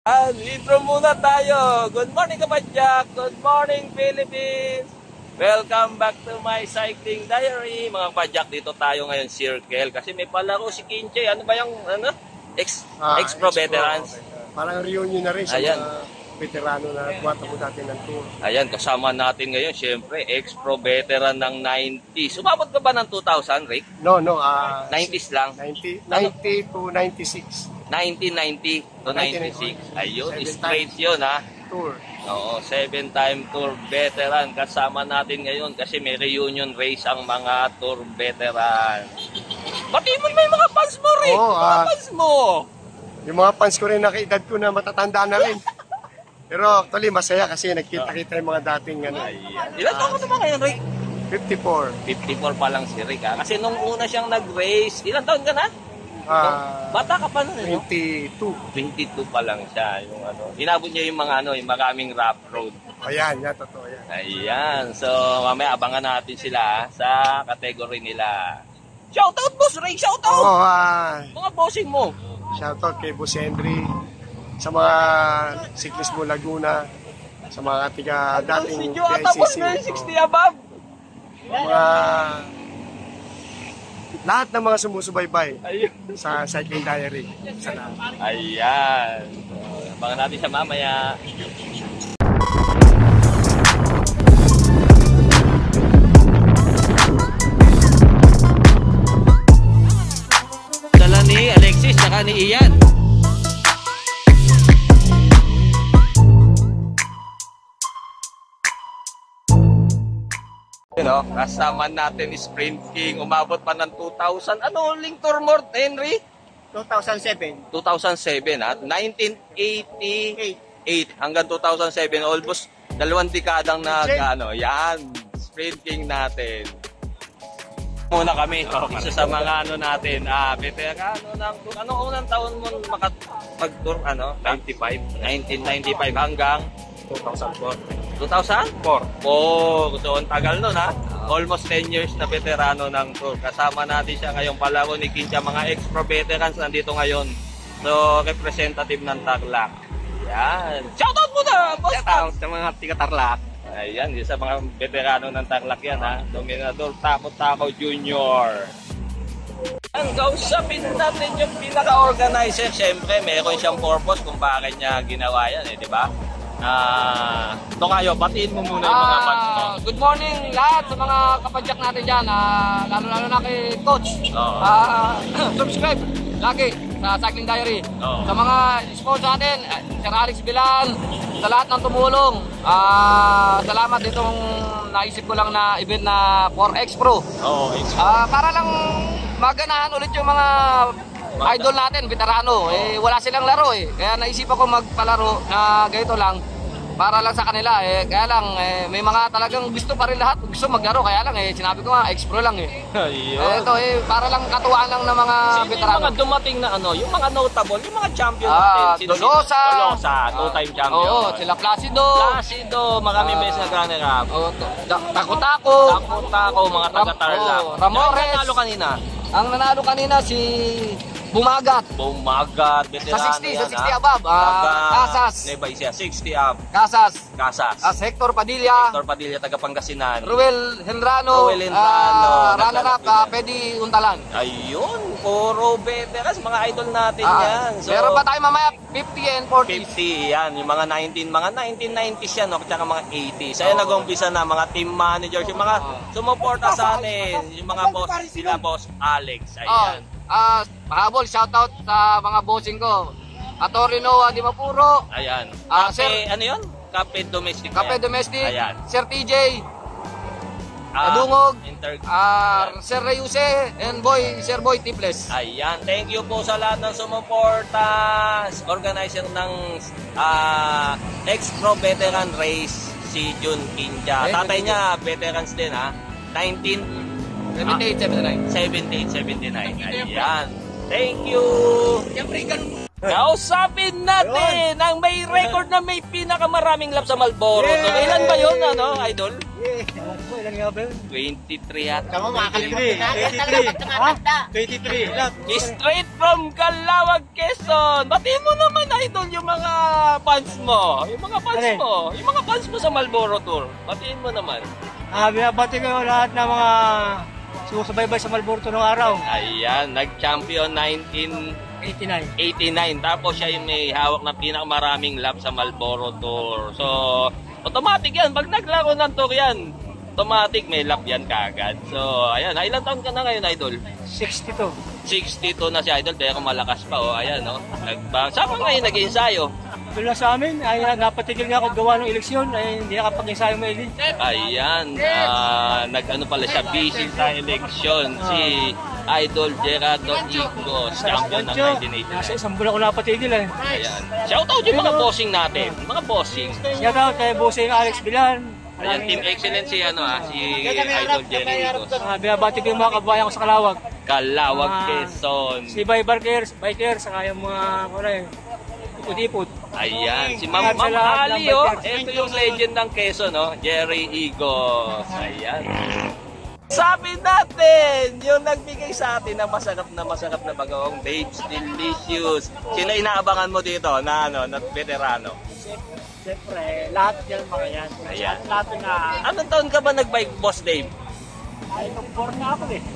Intro muna tayo. Good morning kapadyak. Good morning Philippines. Welcome back to my cycling diary. Mga kapadyak, dito tayo ngayon circle kasi may palaro si Kinche. Ano ba yung ex-pro veterans? Parang reunion na rin sa Ayan. mga veterano na nagwata mo dati ng tour. Ayan, kasama natin ngayon syempre ex-pro veteran ng 90s. Umabot ka ba ng 2000, Rick? No, 90s lang. 90 to 96. 1990 to 96. Ayun, Seven straight times. yun ha. Tour. Oo, 7-time tour veteran kasama natin ngayon kasi may reunion race ang mga tour veteran. Batiin mo yung mga fans mo, Rick! Oo, Mga fans mo! Yung mga fans ko rin na kaedad ko na matatanda na rin. Pero actually masaya kasi nagkita-kita yung mga dating ano. Ayan. Ilan taon ka naman ngayon, Rick? 54. 54 pa lang si Rick ha. Kasi nung una siyang nag-race, ilan taon ka na? Bata ka pa nun, no? 22. 22 pa lang siya. Yung ano, inabot niya yung mga yung maraming rough road. Ayan, totoo yan. Ayan. So, mamaya abangan natin sila sa category nila. Shoutout, Boss Ray! Shoutout! Oo, Mga bossing mo. shoutout kay Boss Henry, sa mga Ciclismo Laguna, sa mga dating Si Jota, Boss Ray, 60 above. mga lahat ng mga sumusubaybay Ayun. sa Cycling Diary. Salamat. Ayan. So, abangan natin siya mamaya. Dala ni Alexis saka ni Ian. Kasama natin Sprint King. Umabot pa ng 2000. Ano uling tour mo, Henry? 2007. 2007 at 1988 hanggang 2007, almost 2 dekadang yan, Sprint King natin. Muna kami, isa sa mga natin, veterano ng tour. Anong unang taon mo mag-tour? 1995 hanggang 2004. 2004? So, ang tagal nun ha. Almost 10 years na veterano ng tour. Kasama natin siya ngayong palaro ni Kincha. Mga ex-pro veterans nandito ngayon. So, representative ng Tarlac. Yan. Shoutout mo na! Shoutout sa mga tiga-Tarlac. Ayan, isa sa mga veterano ng Tarlac yan ha. Dominador Tako Junior. Ang kausapin natin yung pinaka-organizer. Siyempre, meron siyang purpose kung bakit niya ginawa yan di ba? Ito kayo, batiin mo muna yung mga fans mo. Good morning lahat sa mga kapadyak natin dyan, lalo-lalo na kay Coach. Subscribe lagi sa Cycling Diary. Sa mga sponsor natin, Sir Alex Bilan, sa lahat ng tumulong. Salamat itong naisip ko lang na event na 4X Pro. Para lang maganahan ulit yung mga idol natin, veterano. Wala silang laro Kaya naisip ako magpalaro na ganito lang para lang sa kanila kaya lang may mga talagang gusto pa rin lahat, gusto maglaro, kaya lang sinabi ko nga ex-pro lang ito para lang katuwaan lang ng mga veterano. Yung mga dumating na yung mga notable, yung mga champion natin. Dolosa, two-time champion. Oo, sila Placido, maraming beses na runner-up. Tako, mga taga-Tarlac. Ramores. Ang nanalo kanina si Bumagat, veterano sa 60 above. Casas, Nebay siya, 60 up. Casas. Hector Padilla, taga Pangasinan. Ruel Hendrano, runner-up, Pedi Untalan. Ayun, puro veterans, mga idol natin yan. So, meron pa tayo mamaya 50 and 40. 50 yan, yung mga 1990s yan, at saka mga 80s. Ayun, nag-umpisa na mga team managers, yung mga sumuporta sa atin, yung mga boss, sila Boss Alex. Ayan. Pahabol, shoutout sa mga bossing ko. Atorino, Di Mapuro. Ayan. Sir, ano yun? Cafe Domestic. Cafe Domestic. Ayan. Sir TJ. Adungog. Sir Reyuse and Sir Boy Tiples. Ayan. Thank you po sa lahat ng sumuporta. Organizer ng ex-pro veteran race, si Jun Kincha. Tatay niya, veterans din 78-79. 78-79. Ayan. Thank you. Kausapin natin ang may record na may pinakamaraming lap sa Marlboro. So, ilan ba yun, ano, idol? Ilan nga ba yun? 23 at Tama, makakalimutan na. 23 lap. straight from Calawag, Quezon. Batiin mo naman, idol, yung mga fans mo. Yung mga fans Alin? mo. Yung mga fans mo sa Marlboro Tour. Batiin mo naman. Binabati ko lahat ng mga susubaybay sa Marlboro noong araw. Ayan, nag-champion 1989. Tapos siya yung may hawak na pinakamaraming lap sa Marlboro Tour. So, automatic yan. Pag naglaro ng tour yan, automatic may lap yan kaagad. So, ayan. Ilang taon ka na ngayon, idol? 62. 62 na si idol, pero malakas pa. O, ayan, no? Saan ka ngayon nag-ensayo? Doon lang sa amin, ay napatigil nga ako gawa ng eleksyon, ay hindi nakapag-ensayo maili. Ayan, nag-ano pala siya, busy sa eleksyon. Si Idol Gerardo Igos, champion ng Nasa 1989. isang bulan ko napatigil eh. Ayan. Shoutout yung mga bossing natin, mga bossing. Shout out kay Bossing Alex Bilan. Ayan, Team Excellent si, si Idol Jerry Igos. Binabati ko yung mga kababayan ko sa Calawag. Calawag, Quezon. Si Biker, saka yung mga ipot-ipot. Ayan, si Ma'am Ali, oh. Ito yung legend ng Quezon, no? Jerry Igos. Ayan. Sabi natin, yung nagbigay sa atin ng masarap na bagaong Babes Delicious. Sino inaabangan mo dito na veterano? Siyempre, lahat yan mga yan. Ayan. Lahat na, Anong taon ka ba nag-bike, Boss Dave? ay nag-born na ako eh.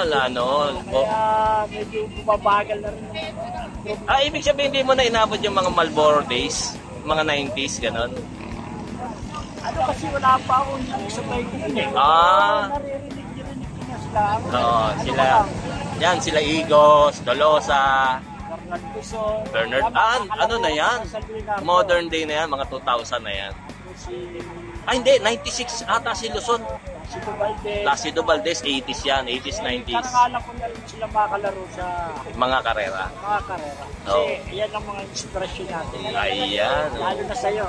Kaya medyo bumabagal na rin. Ibig sabihin hindi mo na inabot yung mga Marlboro days, mga 90s, ganon? Ano kasi wala pa akong sa bike ko eh. Naririnig na sila. Sila. Yan, sila Igos, Dolosa, Bernard. Ano na yan? Modern day na yan, mga 2000 na yan. Hindi, 96 ata si Luzon. Si Duvalde. Placido Valdez, 80s yan, 80s, 90s. Nakakala ko na rin sila makalaro sa Mga karera. mga karera. Kasi yan ang mga inspirasyon natin. Ayan. Lalo na sa'yo.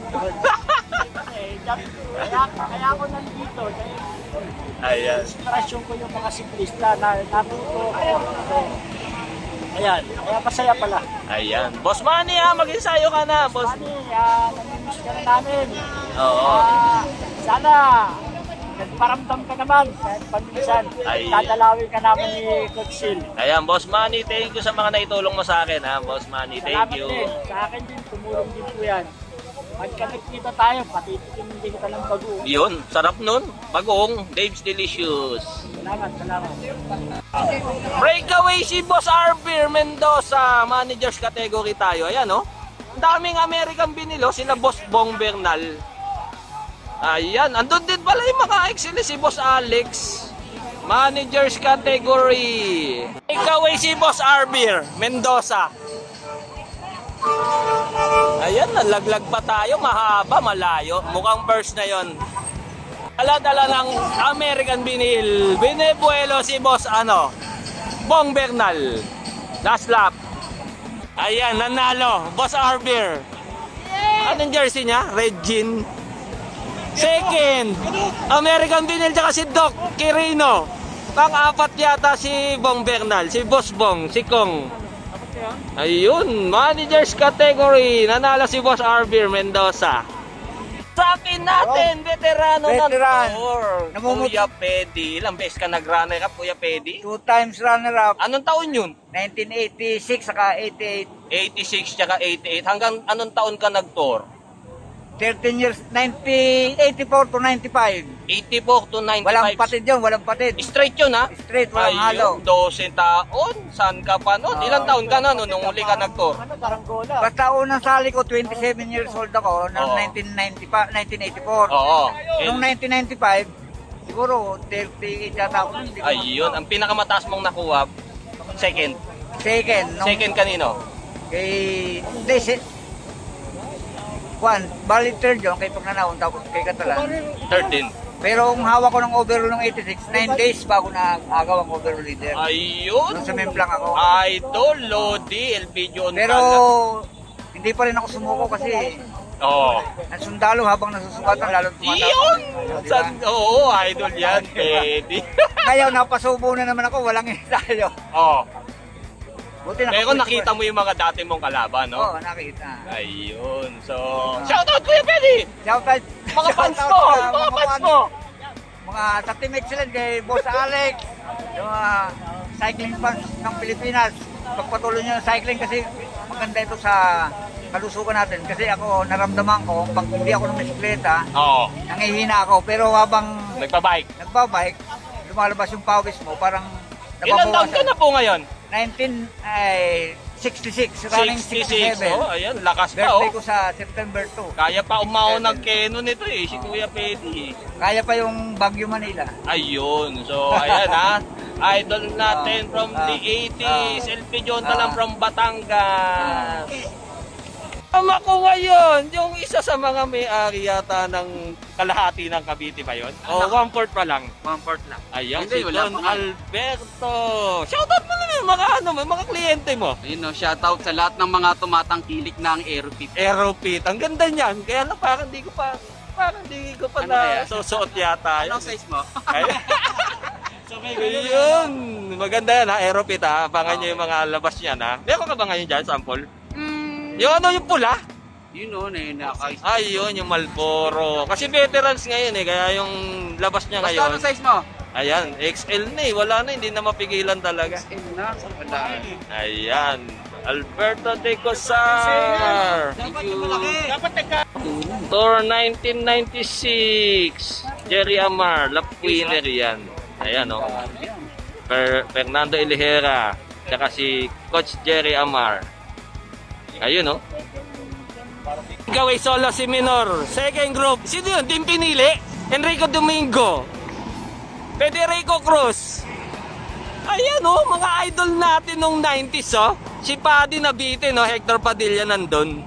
Kaya ako nandito. Ayan. Inspirasyon ko yung mga siklista na natuto ako. Ayan, kaya masaya pala. Ayan. Boss Manny, mag-ensayo ka na. Boss. Mani, namimiss ka na namin. Oo. Sana, nagparamdam ka naman. Kahit paminsan, Ay. dadalawin ka namin ni Coach Sil. Ayan, Boss Manny, thank you sa mga naitulong mo sa akin, ha, Boss Manny. Thank you. Din. Sa akin din, tumulong din po yan. Pagka nagkita tayo, patitikin din kita ng bagoong. Yun, sarap nun. Bagoong, Dave's Delicious. Salamat. Breakaway si Boss Arbir Mendoza, managers category tayo. Ayan, no? Ang daming American binilo, sila Boss Bong Bernal. Ayan, andun din pala yung mga excellent si Boss Alex. Managers category. Breakaway si Boss Arbir Mendoza. Ayan, nalaglag pa tayo, mahaba, malayo. Mukhang burst na yon. Dala ng American Vinyl. Binebuelo si Boss Bong Bernal. Last lap. Ayan, nanalo. Boss Arbir. Anong jersey niya? Red Jean. Second, American Vinyl tsaka si Doc Quirino. Pang-apat yata si Bong Bernal. Si Boss Bong, si Kong. Ayun, managers category. Nanalo si Boss Arbir Mendoza. Sa akin natin, veterano ng tour. Kuya Pedi. Ilang beses ka nag-runner up, Kuya Pedi? 2 times runner-up, Anong taon yun? 1986 saka 88, 86 tsaka 88. Hanggang anong taon ka nag-tour? 13 years, 84 to 95. 84 to 95. Walang patid yun, walang patid. Straight yun, ha? Straight, walang halo. Ayun, 12 taon. Saan ka pa nun? Ilang taon ka na nun nung huli ka nag-tour? Karanggola. Basta unang sali ko, 27 years old ako, noong Oo. 1984. Oo. Noong 1995, siguro 38 yata ako. Hindi ko Ayun, ang pinakamataas mong nakuha, second. Second, nung Second kanino? kay... Hindi, bali third yun, kay Pagnanahon, tapos kay Catalan. 13. Pero ang hawak ko ng overall ng 86, 9 days bago na agaw ang overall leader. Ayun. Doon sa Memplang ako. Idol, Lodi, LPG on Pero hindi pa rin ako sumuko kasi Oo. ang sundalo habang nasusukatan lalo tumatapos. Yun! Diba? Oo, idol yan, Pedi. Ngayon, napasubo na naman ako, walang ensayo. Oo. Buti Pero nakita mo yung mga dati mong kalaban, no? Oo, nakita. Ayun. So, shoutout Kuya Pedi! Shoutout. Mga fans mo! Mga fans mo! Mga sa team excellent kay Boss Alex. Yung mga cycling fans ng Pilipinas. Pagpatuloy nyo yung cycling kasi maganda ito sa kalusugan natin. Kasi ako naramdaman ko, pag hindi ako ng bisikleta, Oo. nangihina ako. Pero habang Nagpa-bike. nagbabike, lumalabas yung pawis mo, parang Ilan taon ka na po ngayon? 66, running 66. 67. Oh, ayun. Lakas pa, Birthday oh. ko sa September 2. Kaya pa umao ng Keno nito eh, si Kuya Pedi. Kaya pa yung Baguio, Manila. Ayun. So, ayan ha. Idol natin from the 80s. LP John na lang from Batangas. Tama ko ngayon, yung isa sa mga may-ari yata ng kalahati ng Cavite ba yun? O 1/4 pa lang? 1/4 lang. Ayan, Hindi, si wala Don pa nga. Alberto. Shoutout mo naman yung mga mga kliyente mo. Ayun, no, shoutout sa lahat ng mga tumatangkilik ng Aeropit. Aeropit. Ang ganda niyan. Kaya lang parang di ko pa Ano na kaya? susuot yata. Anong size mo? Ay. Ayun. Maganda yan ha, Aeropit ha. Abangan nyo yung mga labas niyan ha. Meron ka ba ngayon dyan, sample? Yung ano, yung pula? Yun o, nakakais. Ayun, yung Marlboro. Kasi veterans ngayon eh, kaya yung labas niya Basta ngayon. anong size mo? Ayan, XL na eh. Wala na, hindi na mapigilan talaga. Na, wala. Ayan, Alberto de Cosar. Tour 1996. Jerry Amar, lap winner yan. Ayan o. Fernando Elihera. Tsaka si Coach Jerry Amar. Ayun o. Ikaw ay solo si Minor. Second group. Sino yun? Team pinili? Enrico Domingo. Federico Cruz. Ayan o, mga idol natin nung 90s o. Si Paddy nabitin o, Hector Padilla nandun.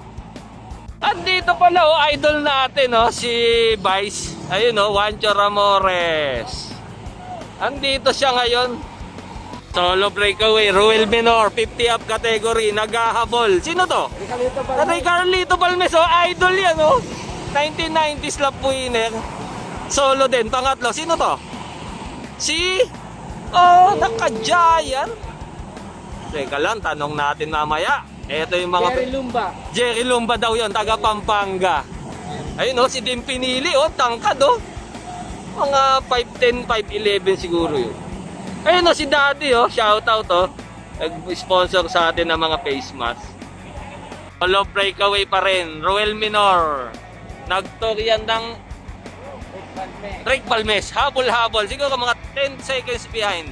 Andito pala o, idol natin o, si Vice. Ayun o, Juancho Ramores. Andito siya ngayon. Solo breakaway, Ruel Minor, 50 up category, naghahabol. Sino to? Carlito Balmes o, idol yan o. 1990s lap winner. Solo din, pangatlo. Sino to? Si... Oh, naka-giant. Teka lang, tanong natin mamaya. Ito yung mga... Jerry Lumba daw yun, taga Pampanga. Ayun o, si Dim Pinili o, tangkad o. Mga 5'10", 5'11 siguro yun. Ayun o, si Daddy o, shoutout o. Nag-sponsor sa atin ng mga face mask. Solo breakaway pa rin, Ruel Minor. Nag-tour yan ng... Rick Balmes, habol-habol. Siguro mga 10 seconds behind.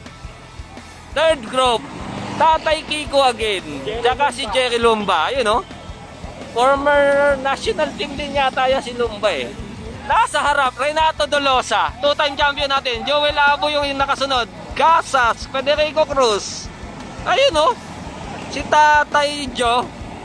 Third group, Tatay Kiko again. Tsaka si Jerry Lumba. Ayun o. Former national team din yata yan si Lumba eh. Nasa harap, Renato Dolosa. Two-time champion natin. Joel Abo yung nakasunod. Casas, Federico Cruz. Ayun o. Si Tatay Joe.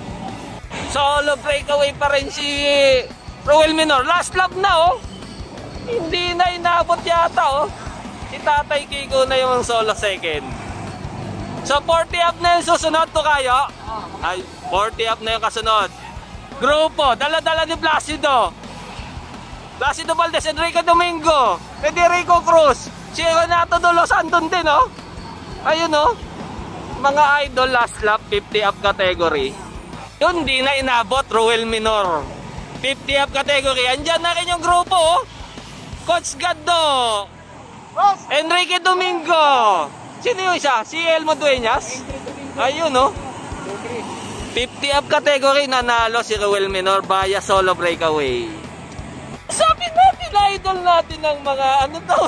Solo breakaway pa rin si Ruel Minor. Last lap na o. Hindi na inabot yata oh. Si Tatay Kiko na yung solo second. So 40 up na yung susunod to kayo. Ay, 40 up na yung kasunod. Grupo, dala-dala ni Placido. Placido Valdez, Enrico Domingo, Federico Cruz, si Renato Dolos andun din oh. Ayun oh. Mga idol last lap 50 up category. Yun di na inabot Ruel Minor. 50 up category. Andyan na rin yung grupo oh. Coach Gaddo, Enrique Domingo. Sino yung isa? Si Elmo Dueñas. Ayun no. 50 up category, nanalo si Ruel Minor via solo breakaway. Sabi natin, idol natin ng mga ano taon.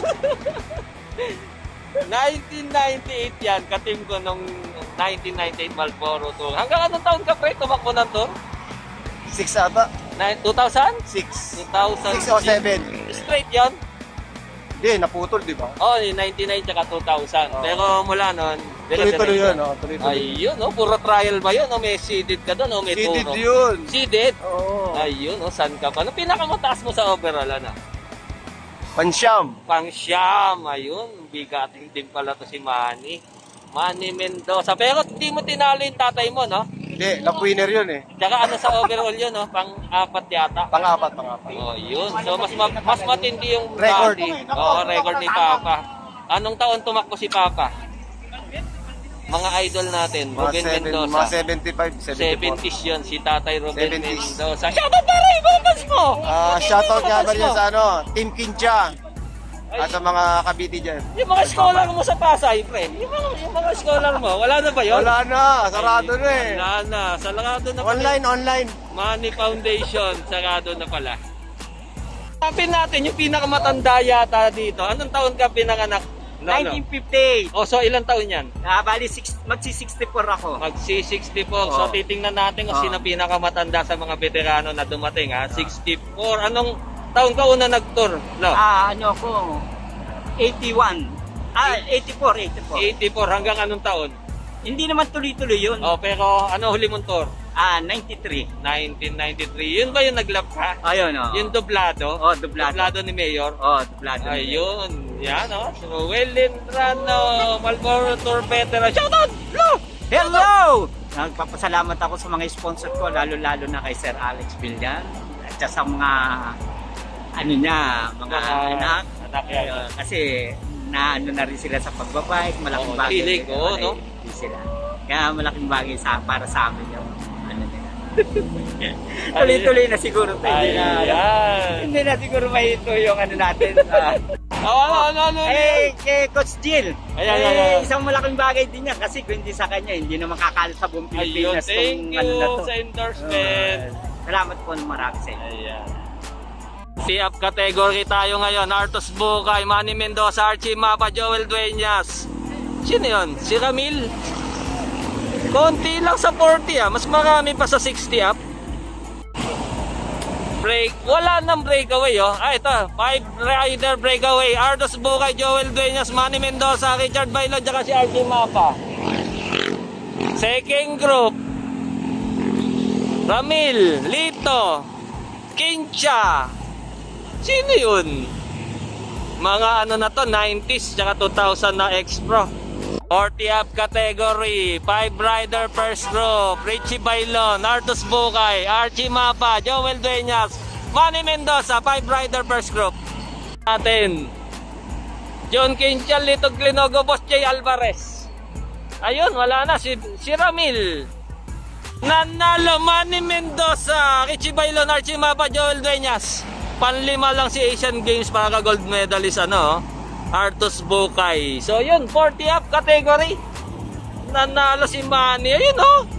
1998 yan, katim ko nung 1998 Marlboro Tour. Hanggang anong taon ka pre tumakbo ng tour? 6 ata. 2000? 6. 2000. 6 o 7. Straight yan? Hindi, naputol, di ba? Oh, 99 tsaka 2000. Oh. Pero mula nun, Tuloy-tuloy yun, oh. Tuloy-tuloy. Ayun, oh, puro trial ba yun? O may seeded ka doon? O may Seeded turo? yun. Seeded? Oo. Ayun, oh, saan ka pa? Ano pinakamataas mo sa overall, ano? Pansyam. Pang-Siyam, ayun. Bigating din pala to si Manny. Manny Mendoza. Pero hindi mo tinalo yung tatay mo, no? Hindi, lap winner yun eh. Tsaka ano sa overall yun, no? Pang-apat yata. Pang-apat. Oh, yun. So, mas matindi yung Record. daddy. Oo, record ni Papa. Anong taon tumakbo si Papa? mga idol natin, Ruben Mendoza. Mga 75, 70s yun, si Tatay Ruben 70s. Mendoza. Shoutout pare, bonus mo! Shoutout nga ba dyan sa Team Kincha. At sa mga kabiti dyan. Yung mga scholar mo sa Pasay, pre. Yung mga scholar mo, wala na ba yun? Wala na, sarado na eh. Wala na, sarado na pala. Online. Money Foundation, sarado na pala. Sabi natin, yung pinakamatanda yata dito. Anong taon ka pinanganak? 1958. O, so ilang taon yan? Bali, magsi-64 ako. Magsi-64. So titingnan natin kung sino pinakamatanda sa mga veterano na dumating ha. 64. Anong taon ka una nag-tour? No? Ano ko? 81. 84. 84. Hanggang anong taon? Hindi naman tuloy-tuloy yun. O, pero ano huli mong tour? 93. 1993. Yun ba yung nag-lap ka? Ayun, Yung dublado? Dublado. Dublado ni Mayor? Dublado. Ayun. Yan, So, Wellendrano, Malboro Tour Veteran. Shoutout! Hello! Nagpapasalamat ako sa mga sponsor ko, lalo-lalo na kay Sir Alex Villan. At sa mga, mga anak. Kasi, na rin sila sa pagbabike, malaking bagay. Hilig, no? Hindi sila. Kaya malaking bagay para sa amin yung tuloy-tuloy na siguro ito. Hindi na siguro may ito yung natin. Kay Coach Jill. Isang malaking bagay din yan kasi kung hindi sa kanya, hindi na makakalat sa buong Pilipinas. Thank you sa endorsement. Salamat po ng marami sa inyo. C-up category tayo ngayon. Artos Bukay, Manny Mendoza, Archie Mapa, Joel Dueñas. Sino yun? Si Ramil? Konti lang sa 40 mas marami pa sa 60 up. Wala nang breakaway ito, 5 rider breakaway. Artos Bukay, Joel Dueñas, Manny Mendoza, Richard Bailo, tsaka si Archie Mapa. Second group, Ramil, Lito, Kincha. Sino yun? Mga na to, 90s tsaka 2000 na X-Pro. 40 up category, 5 rider first group, Richie Bailon, Artos Bukay, Archie Mapa, Joel Dueñas, Manny Mendoza, 5 rider first group. Natin, John Kinchal, Lito Glinogo, Boss J. Alvarez. Ayun, wala na, si Ramil. Nanalo, Manny Mendoza, Richie Bailon, Archie Mapa, Joel Dueñas. Panlima lang si Asian Games para ka gold medalist Artos Bukay. So yun, 40 up category. Nanalo si Manny. Ayun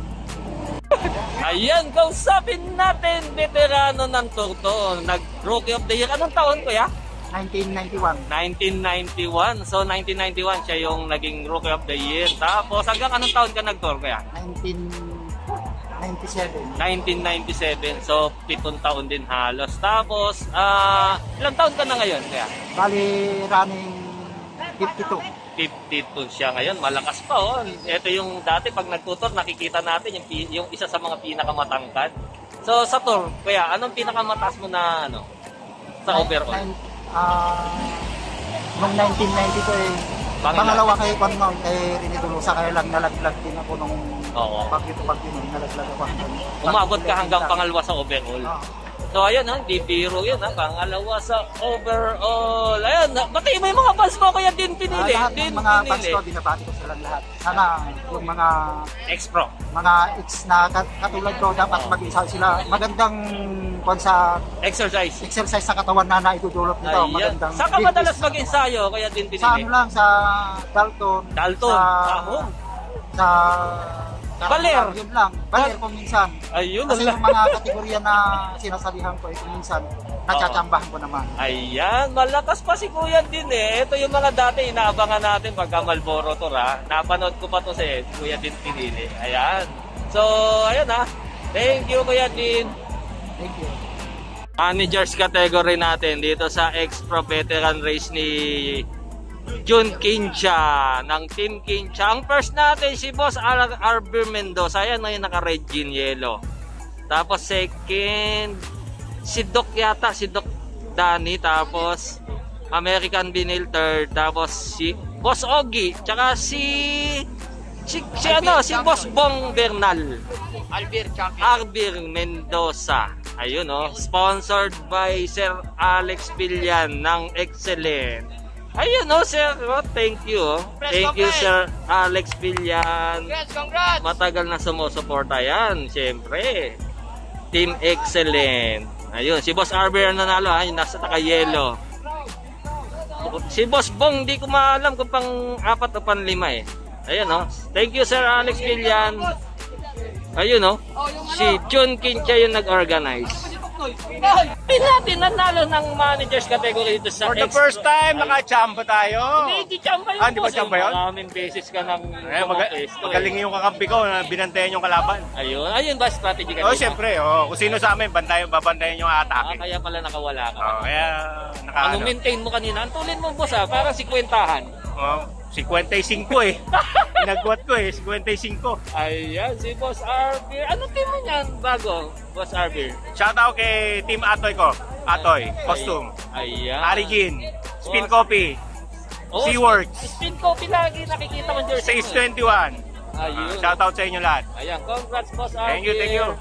Ayan, kausapin natin veterano ng Toto. Nag-Rookie of the Year. Anong taon kuya? 1991. 1991. So 1991 siya yung naging Rookie of the Year. Tapos hanggang anong taon ka nag-tour kuya? 1997. So 7 taon din halos. Tapos ilang taon ka na ngayon kaya? Bali running 52. 52 siya ngayon, malakas pa Ito yung dati pag nagtutor nakikita natin yung isa sa mga pinakamatangkad. So sa tour, kaya anong pinakamataas mo na sa overall? Noong 1992 pangalawa kay Rene Tolosa, kaya lang nalaglag din ako nung pag-yun, nalaglag ako. Umabot ka hanggang pangalawa sa overall. So ayun hindi biro yun pangalawa sa overall. Ayun, pati mo yung mga fans mo kaya din pinili. Lahat ng mga fans ko, binabati ko sila lahat. Sana yung mga ex-pro, mga ex na katulad ko, dapat mag-isa sila. Magandang sa exercise sa katawan na naidudulot nito. Magandang. Saan ka madalas mag-ensayo kaya din pinili? Sa lang, sa Dalton. Sa Baler. Yun lang. Baler kung minsan. Ayun. Kasi yung mga kategorya na sinasalihan ko, kung minsan, natsambahan ko naman. Ayan, malakas pa si Kuya din Ito yung mga dati inaabangan natin pagka Malboro Tour Napanood ko pa to si Kuya din pinili. Ayan. So, ayan Thank you Kuya din. Thank you. Managers category natin dito sa X-Pro Veteran Race ni Jun Kincha ng Team Kincha. Ang first natin si Boss Arbir Mendoza. Ayan yung naka-red jean yellow. Tapos second si Doc Danny. Tapos American Vinyl third. Tapos si Boss Ogie. Tsaka si Boss Bong Bernal. Arbir Mendoza. Ayun Sponsored by Sir Alex Villan ng Excellent. Ayun, oh, sir. Oh, thank you. Oh. Thank you, Sir Alex Villan. Congrats! Matagal na sumusuporta yan, siyempre. Team Excellent. Ayun, si Boss Arber nanalo, ha? Yung nasa naka-yellow. Si Boss Bong, di ko maalam kung pang 4 o pang 5 eh. Ayun, oh. Thank you, Sir Alex Villan. Ayun, oh. Si John Kincha yung nag-organize. Natin nanalo ng managers category dito sa For the first time, naka-chamba tayo. Hindi chamba yun. Di ba chamba yun? Maraming beses ka ng Magaling yung kakampi ko na binantayan yung kalaban. Ayun. Ayun ba strategy ka? Oh, siyempre. Oh, kung sino sa amin, babantayan yung atake. Kaya pala nakawala ka. Oh, kaya Ano maintain mo kanina? Ang tulin mo, boss, ha? Parang 50-han. Oh, 55 eh. Nagwat ko eh, 55. Ayan, si Boss Arbir. Ano team mo niyan bago, Boss Arbir? Shoutout kay Team Atoy ko. Atoy, Costume. Ayan. Arigin, Spin Copy, SeaWorks, Spin Copy lagi nakikita mo jersey. sa East 21. Ayun. Shoutout sa inyo lahat. Ayan, congrats, Boss Arbir. Thank you, thank you.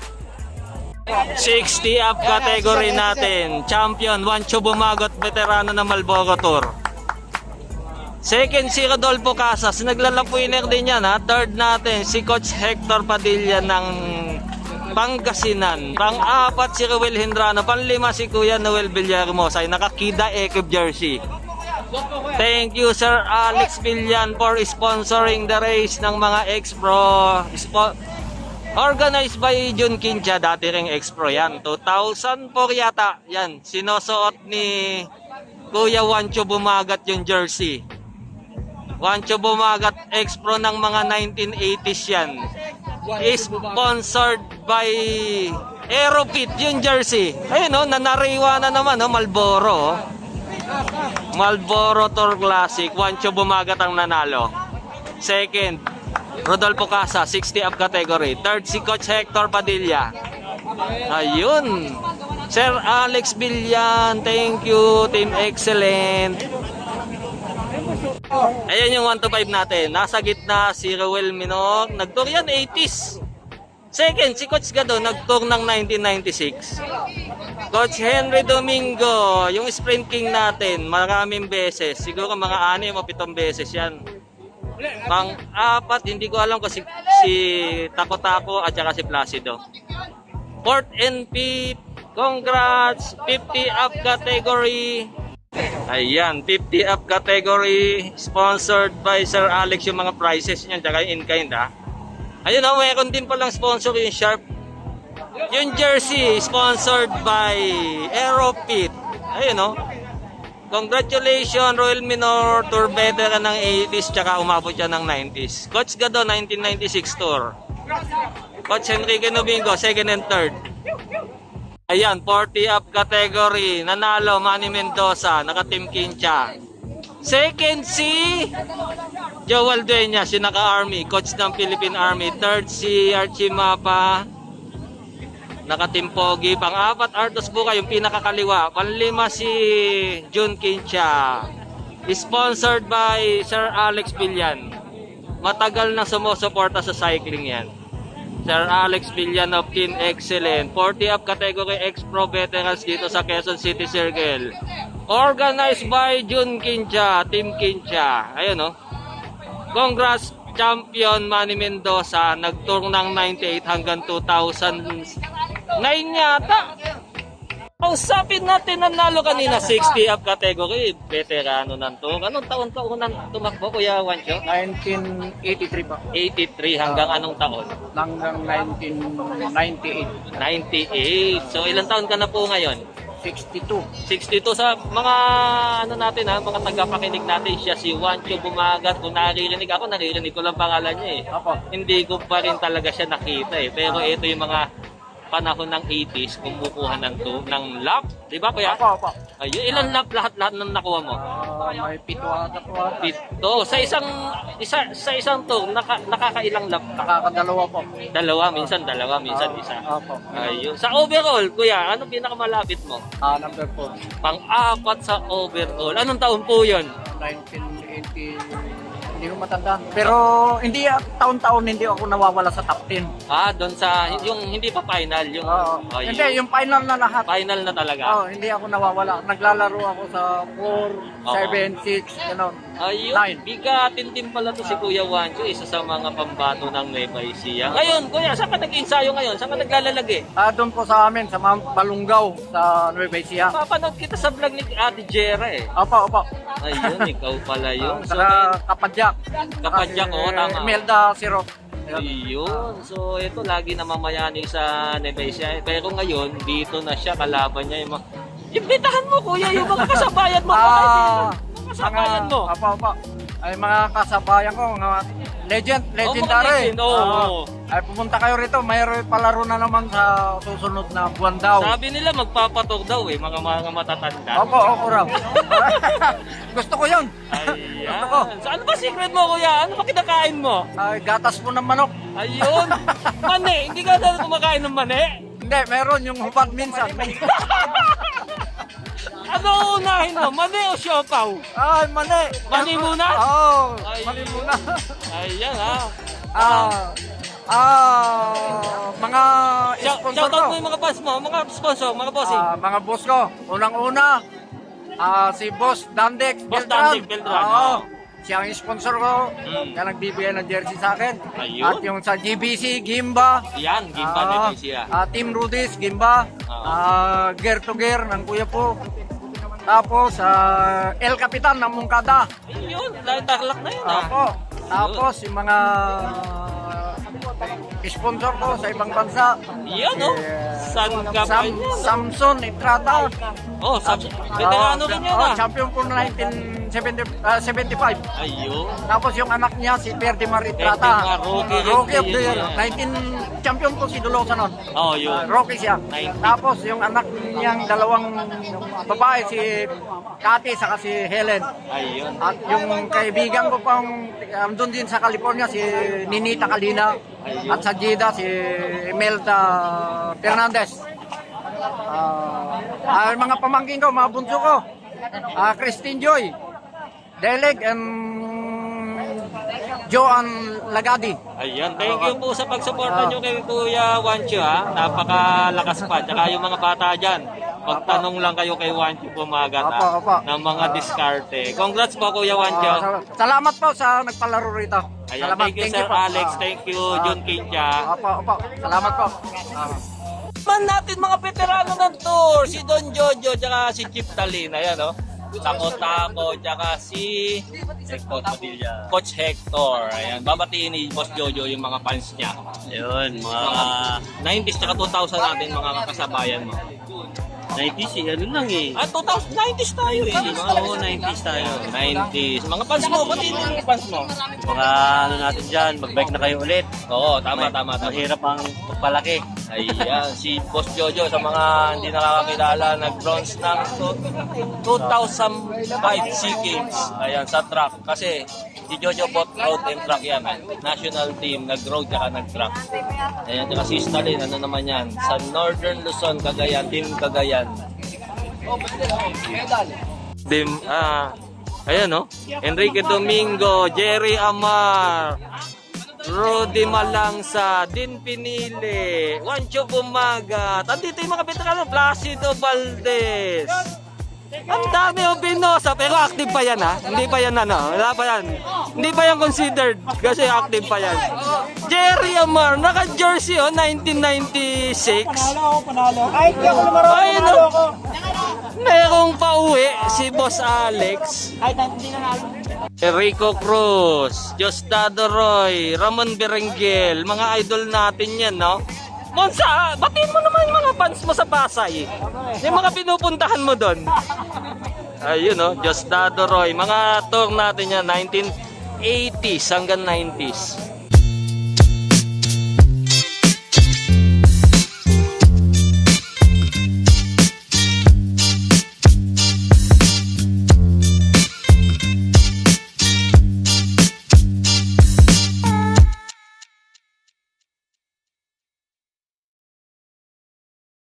60 up category natin. Champion, Juancho Bumagot, veterano ng Malboro Tour. Second, si Rodolfo Casas. Naglalap winner din yan, ha. Third natin, si Coach Hector Padilla ng Pangasinan. Pang-4, si Ruel Hindrano. Pang-5, si Kuya Noel Villarmosa. Ay nakakida Ekip jersey. Thank you, Sir Alex Villan, for sponsoring the race ng mga X-Pro. Organized by Jun Kincha, dati ring X-Pro yan. 2004 yata. Yan, sinusuot ni Kuya Juancho Bumagat yung jersey. Juancho Bumagat X-Pro ng mga 1980s yan. Is sponsored by Aeropit yung jersey. Ayun, no, nanariwa na naman, no, Malboro. Malboro Tour Classic. Juancho Bumagat ang nanalo. Second, Rodolfo Casa, 60 up category. Third, si Coach Hector Padilla. Ayun. Sir Alex Villan, thank you. Team Excellent. Ayan yung 1-5 natin. Nasa gitna si Ruel Minor. Nag-tour yan 80s. Second, si Coach Gado, nag-tour ng 1996. Coach Henry Domingo, yung Sprint King natin, maraming beses. Siguro mga 6 o 7 beses yan. Pang-4, hindi ko alam kung si Tako-Tako at saka si Placido. Fourth and fifth, congrats, 50 up category. Ayan, 50 up category, sponsored by Sir Alex yung mga prizes niyan, tsaka in kind, ha. Ayun, oh, mayroon din palang sponsor yung Sharp. Yung jersey, sponsored by Aeropit. Ayun, oh. Congratulations, Royal Minor Tour veteran ng 80s, tsaka umabot siya ng 90s. Coach Gado, 1996 tour. Coach Enrique Domingo, second and third. Ayan, 40 up category. Nanalo, Manny Mendoza, naka-Team Kincha. Second, si Joel Dueñas, si naka-Army, coach ng Philippine Army. Third, si Archie Mapa, naka-Team Pogi. Pang-4, Artos Buka, yung pinakakaliwa. Pang-5, si Jun Kincha. Sponsored by Sir Alex Villan. Matagal na sumusuporta sa cycling yan. Sir Alex Villan of Team Excellent. 40 up category X-Pro veterans dito sa Quezon City Circle. Organized by Jun Kincha, Team Kincha. Ayun, no. Congrats, champion Manny Mendoza. Nag-tour ng 98 hanggang 2009 yata. Usapin natin, nanalo kanina 60 up category. Veterano ng tour. Anong taon ka unang tumakbo, Kuya Juancho? 1983 pa. 83 hanggang anong taon? Hanggang 1998. 98. So ilang taon ka na po ngayon? 62. 62. Sa mga ano natin, ha, mga tagapakinig natin, siya si Juancho Bumagat. Kung naririnig ako, naririnig ko lang pangalan niya, eh. Apo. Hindi ko pa rin talaga siya nakita, eh. Pero ito yung mga panahon ng 80s, kumukuha ng lap, di ba, Kuya? Apo. Ayun, ilang lap lahat ng nakuha mo? May 7 ata po. 7. Sa isang tour, nakakailang lap ka? Nakakadalawa po. Dalawa, minsan isa. Apo. Ayun. Sa overall, Kuya, anong pinakamalapit mo? Number 4. Pang-4 sa overall. Anong taon po yun? 1980. Hindi ko matandaan. Pero hindi taon-taon hindi ako nawawala sa top 10. Doon sa, yung hindi pa final, yung... Oo. Ayun. Hindi, yung final na lahat. Final na talaga. Hindi ako nawawala. Naglalaro ako sa 4, 7, 6, gano'n. Ayun, 9. bigatin din pala to si Kuya Wancho, isa sa mga pambato ng Nueva Ecija. Ngayon, Kuya, saan ka nag-ensayo ngayon? Saan ka naglalalagay? Doon po sa amin, sa Mount Balungaw, sa Nueva Ecija. Papanood kita sa vlog ni Ate Jera eh. Opo. Ayun, ikaw pala yun. So, Sa Kapadyak. Kapadyak, oo, tama. Imelda Siro. ayun. So, ito, lagi namamayani sa Nueva Ecija. Pero ngayon, dito na siya, kalaban niya yung mga... Imbitahan mo, Kuya, yung mga kasabayan mo. Kasabayan mo. Opo. Ay mga kasabayan ko, mga legendary. Oo. Ay pumunta kayo rito, mayroon palaro na naman sa susunod na buwan daw. Sabi nila magpapatok daw eh, mga matatanda. Opo raw. Gusto ko yun. Ayan. Gusto ko. So, ano ba secret mo, Kuya? Ano ba kinakain mo? Ay, gatas po ng manok. Ayun. Mani. Hindi ka na kumakain ng mani? Hindi, meron yung hubad minsan. Ano unahin mo? Mani o siopaw? Ay, mani. Mani muna? Oo, Ay. mani muna. Ayan ha. Mga sponsor Shoutout ko. mo yung mga fans mo, mga sponsor, mga bossing. Mga boss ko. Unang-una, si Boss Dandex Boss Beltran. Dandex Beltran, Oo. Siya ang sponsor ko. Mm. Siya nagbibigay ng jersey sa akin. Ayun. At yung sa GBC, Gimba. Yan, Gimba Nueva Ecija. Team Rudis, Gimba. Gear to Gear ng kuya po. Tapos, El Capitan ng Mungkada. Ayun, dahil taklak na yun ha. Opo. Tapos, yung mga sponsor ko sa ibang bansa. Yan o. San ka pa yun? Samson Itrata. Oh, veterano rin yun ha. Champion po 1975. Ayun. Tapos yung anak niya si Ferdinand Itrata. Ferdinand, Rookie of the yun Year. yan. 19 champion po si Dulosa nun. Oh, yun. Rookie siya. 19. Tapos yung anak niyang dalawang babae si Kati saka si Helen. Ayun. At yung kaibigan ko pang andun din sa California si Ninita Kalina. At sa Jeddah si Imelda Fernandez. Mga pamangkin ko, mga bunso ko. Christine Joy, Deleg, and Joan Lagadi. Ayun, thank you po sa pagsuporta nyo kay Kuya Wancho ha. Napakalakas pa. Tsaka yung mga bata dyan, magtanong lang kayo kay Wancho pumagat ha, Opo. ng mga diskarte. Congrats po Kuya Wancho. Salamat po sa nagpalaro rito. Ayan, Salamat. thank you Sir po. Alex, thank you John Kincha. Opo. Salamat po. Man natin mga veterano ng tour, si Don Jojo, tsaka si Chip Talin, ayan o. Tako-tako, tsaka si Coach Hector. Ayan, babatiin ni Boss Jojo yung mga fans niya. Ayun, mga 90s tsaka 2000 natin mga kasabayan mo. 90s ano lang eh. 90s tayo eh. Oo, 90s tayo. 90s. Mga fans mo, ba't yun yung fans mo? Mga ano natin dyan, mag-bike na kayo ulit. Oo, tama. Mahirap ang pagpalaki. Ayan, si Boss Jojo sa mga hindi nakakakilala, nag-bronze ng 2005 SEA Games. Ayan, sa track. Kasi si Jojo bought road and track yan. National team, nag-road tsaka nag-track. Ayan, tsaka si Stalin, ano naman yan? Sa Northern Luzon, Cagayan, Team Cagayan. Ayan no? Enrique Domingo, Jerry Amar, Rudy Malangsa, Din Pinili, Wancho Bumagat. Andito yung mga veterano, Placido Valdez. Ang dami o Pinosa, pero active pa yan ha. Hindi pa yan ano, wala pa yan. Hindi pa yan considered kasi active pa yan. Jerry Amar, naka-jersey 1996. Panalo. Ay, hindi ako lumaro. Ayun o. Merong pauwi si Boss Alex. Ay, hindi nanalo. Rico Cruz, Diosdado Roy, Ramon Berenguel, mga idol natin yan, no? Monsa, batiin mo naman yung mga fans mo sa Pasay. Yung mga pinupuntahan mo doon. Ayun, no? Diosdado Roy, mga tour natin yan, 1980s hanggang 90s.